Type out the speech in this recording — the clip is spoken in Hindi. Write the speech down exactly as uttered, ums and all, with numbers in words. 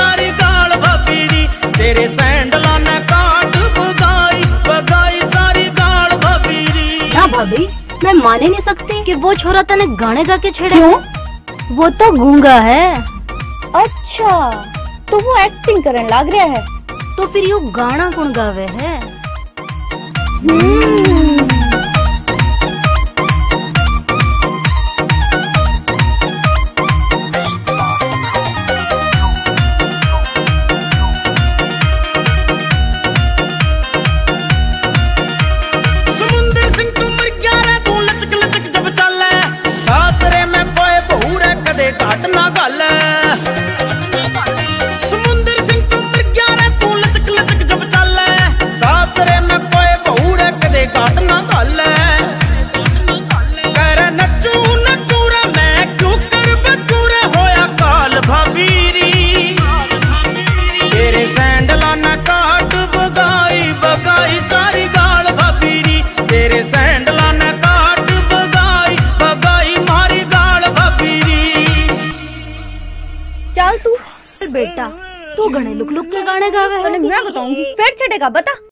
सारी गाल भाभी तेरे सैंडला ने काट बगाई बगाई सारी गाल भाभी। ना भाभी, मैं मान ही नहीं सकती कि वो छोरा तने गाने गा के छेड़ा। क्यों? वो तो गूंगा है। अच्छा, तो वो एक्टिंग करने लग रहा है। तो फिर यो गाना कौन गावे है? समुंदर सिंह तू मर गया रे तू लचक लचक जब चले सासरे में कोई बहू रे कदे काट ना गल। समुंदर सिंह तू मर गया रे तू लचक लचक जब चले सासरे में कोई बहू रे कदे काट ना गल। कर नचू नचू रे मैं क्यों कर बचू रे होया काल भाभी तेरे सैंडला ना काट बगाई बगाई सारी गाल भाभी तेरे सैंडला ने काट बगाई बगाई मारी गाल भाभी। चल तू बेटा, तू घने लुक लुक के गाने गावे है। तने मैं बताऊंगी, फिर छड़ेगा बता।